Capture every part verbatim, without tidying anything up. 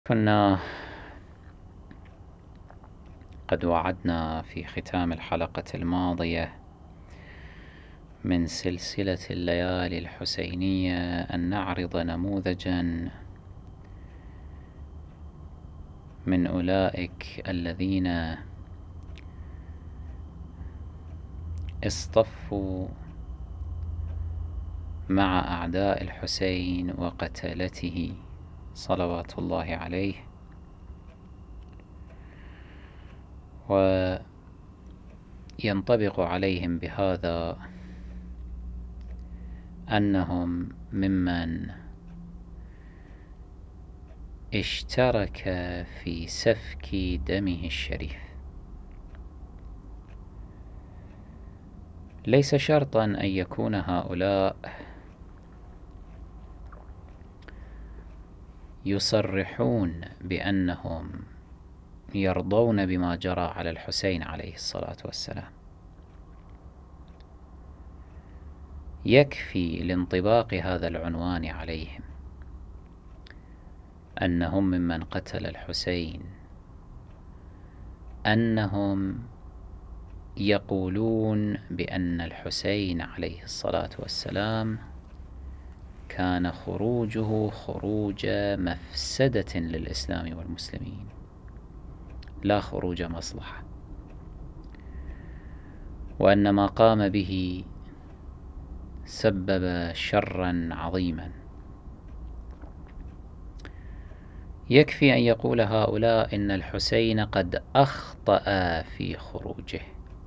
كنا قد وعدنا في ختام الحلقة الماضية من سلسلة الليالي الحسينية أن نعرض نموذجا من أولئك الذين اصطفوا مع أعداء الحسين وقتلته صلوات الله عليه، وينطبق عليهم بهذا أنهم ممن اشترك في سفك دمه الشريف. ليس شرطا أن يكون هؤلاء يصرحون بأنهم يرضون بما جرى على الحسين عليه الصلاة والسلام. يكفي لانطباق هذا العنوان عليهم أنهم ممن قتل الحسين أنهم يقولون بأن الحسين عليه الصلاة والسلام كان خروجه خروج مفسدة للإسلام والمسلمين لا خروج مصلحة، وأن ما قام به سبب شرا عظيما. يكفي أن يقول هؤلاء إن الحسين قد أخطأ في خروجه.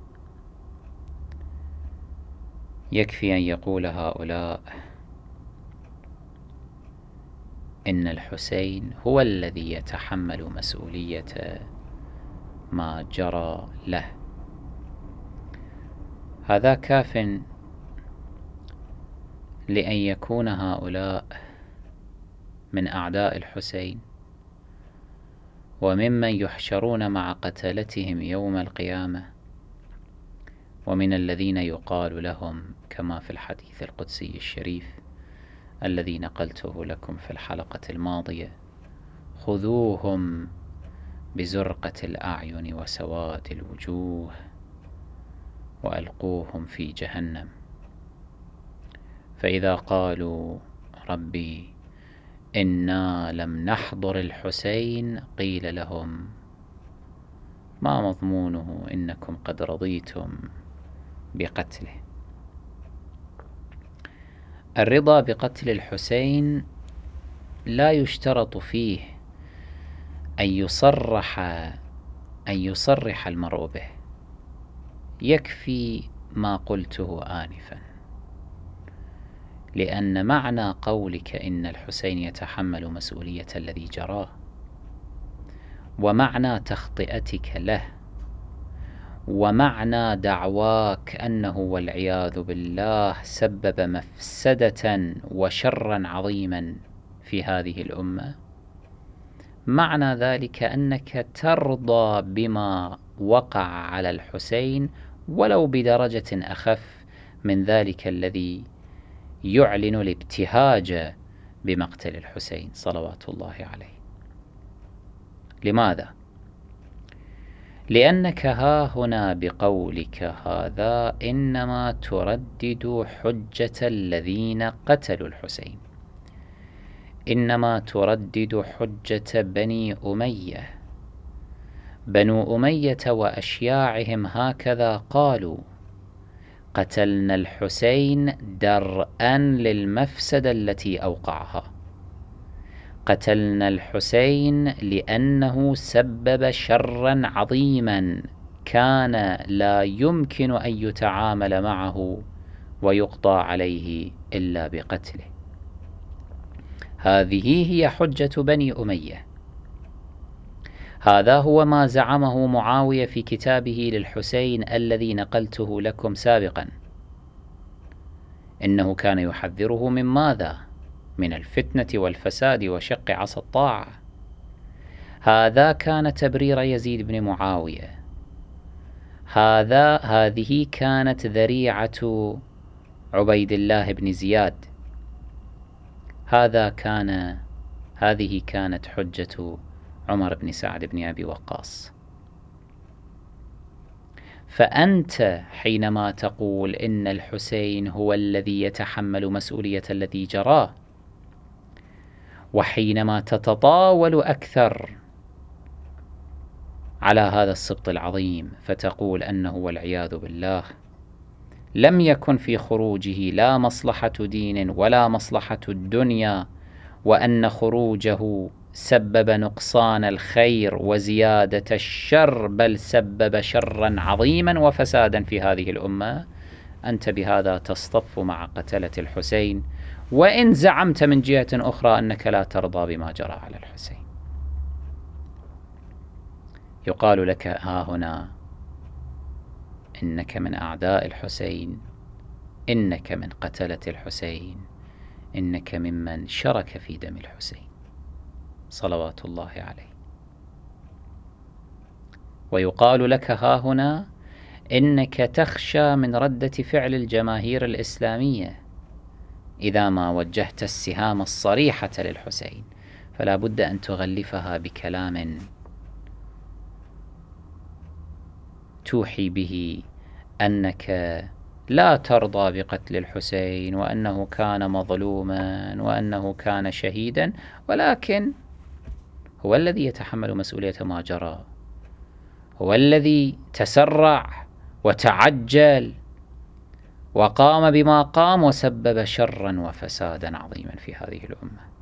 يكفي أن يقول هؤلاء إن الحسين هو الذي يتحمل مسؤولية ما جرى له. هذا كاف لأن يكون هؤلاء من أعداء الحسين وممن يحشرون مع قتلتهم يوم القيامة، ومن الذين يقال لهم كما في الحديث القدسي الشريف الذي نقلته لكم في الحلقة الماضية: خذوهم بزرقة الأعين وسواد الوجوه وألقوهم في جهنم. فإذا قالوا ربي إنا لم نحضر الحسين قيل لهم ما مضمونه إنكم قد رضيتم بقتله. الرضا بقتل الحسين لا يشترط فيه أن يصرح أن يصرح المرء به. يكفي ما قلته آنفا، لأن معنى قولك إن الحسين يتحمل مسؤولية الذي جراه، ومعنى تخطئتك له، ومعنى دعواك أنه والعياذ بالله سبب مفسدة وشرا عظيما في هذه الأمة، معنى ذلك أنك ترضى بما وقع على الحسين ولو بدرجة أخف من ذلك الذي يعلن الابتهاج بمقتل الحسين صلوات الله عليه. لماذا؟ لأنك ها هنا بقولك هذا إنما تردد حجة الذين قتلوا الحسين، إنما تردد حجة بني أمية. بنو أمية وأشياعهم هكذا قالوا: قتلنا الحسين درءا للمفسدة التي أوقعها، قتلنا الحسين لأنه سبب شرا عظيما كان لا يمكن أن يتعامل معه ويقضى عليه إلا بقتله. هذه هي حجة بني أمية. هذا هو ما زعمه معاوية في كتابه للحسين الذي نقلته لكم سابقا. إنه كان يحذره من ماذا؟ من الفتنة والفساد وشق عصا الطاعة. هذا كان تبرير يزيد بن معاوية. هذا هذه كانت ذريعة عبيد الله بن زياد. هذا كان هذه كانت حجة عمر بن سعد بن أبي وقاص. فأنت حينما تقول إن الحسين هو الذي يتحمل مسؤولية الذي جراه، وحينما تتطاول أكثر على هذا السبط العظيم فتقول أنه والعياذ بالله لم يكن في خروجه لا مصلحة دين ولا مصلحة الدنيا، وأن خروجه سبب نقصان الخير وزيادة الشر، بل سبب شرا عظيما وفسادا في هذه الأمة، أنت بهذا تصطف مع قتلة الحسين، وإن زعمت من جهة أخرى أنك لا ترضى بما جرى على الحسين. يقال لك ها هنا إنك من أعداء الحسين، إنك من قتلة الحسين، إنك ممن شرك في دم الحسين صلوات الله عليه. ويقال لك ها هنا إنك تخشى من ردة فعل الجماهير الإسلامية إذا ما وجهت السهام الصريحة للحسين، فلا بد أن تغلفها بكلام توحي به أنك لا ترضى بقتل الحسين، وأنه كان مظلوما، وأنه كان شهيدا، ولكن هو الذي يتحمل مسؤولية ما جرى، هو الذي تسرع وتعجل وقام بما قام وسبب شرا وفسادا عظيما في هذه الأمة.